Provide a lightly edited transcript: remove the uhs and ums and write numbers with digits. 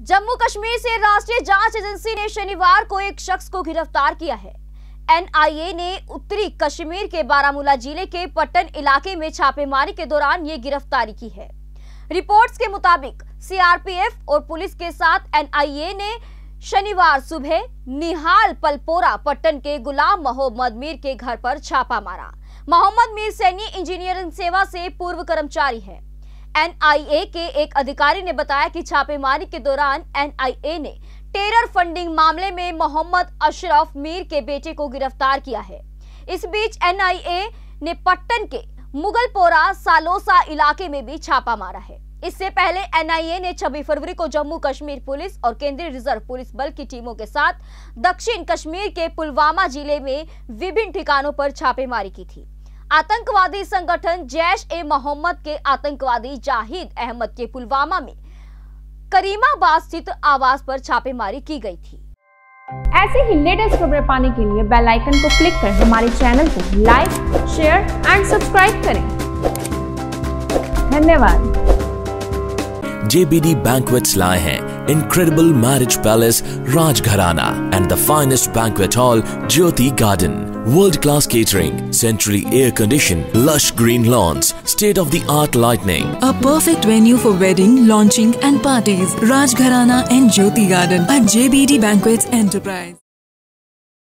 जम्मू कश्मीर से राष्ट्रीय जांच एजेंसी ने शनिवार को एक शख्स को गिरफ्तार किया है। एनआईए ने उत्तरी कश्मीर के बारामूला जिले के पट्टन इलाके में छापेमारी के दौरान ये गिरफ्तारी की है। रिपोर्ट्स के मुताबिक सीआरपीएफ और पुलिस के साथ एनआईए ने शनिवार सुबह निहाल पलपोरा पट्टन के गुलाम मोहम्मद मीर के घर पर छापा मारा। मोहम्मद मीर सैन्य इंजीनियरिंग सेवा से पूर्व कर्मचारी है। एनआईए के एक अधिकारी ने बताया कि छापेमारी के दौरान एनआईए ने टेरर फंडिंग मामले में मोहम्मद अशरफ मीर के बेटे को गिरफ्तार किया है। इस बीच एनआईए ने पट्टन के मुगलपोरा सालोसा इलाके में भी छापा मारा है। इससे पहले एनआईए ने 26 फरवरी को जम्मू कश्मीर पुलिस और केंद्रीय रिजर्व पुलिस बल की टीमों के साथ दक्षिण कश्मीर के पुलवामा जिले में विभिन्न ठिकानों पर छापेमारी की थी। आतंकवादी संगठन जैश ए मोहम्मद के आतंकवादी जाहिद अहमद के पुलवामा में करीमाबाद स्थित आवास पर छापेमारी की गई थी। ऐसे ही लेटेस्ट खबरें पाने के लिए बेल आइकन को क्लिक कर हमारे चैनल को लाइक, शेयर एंड सब्सक्राइब करें। धन्यवाद। JBD Banquets लाए हैं Incredible Marriage Palace Rajgharana and the finest banquet hall Jyoti Garden. World-class catering, centrally air-conditioned, lush green lawns, state-of-the-art lighting. A perfect venue for wedding, launching and parties. Rajgharana and Jyoti Garden at JBD Banquets Enterprise.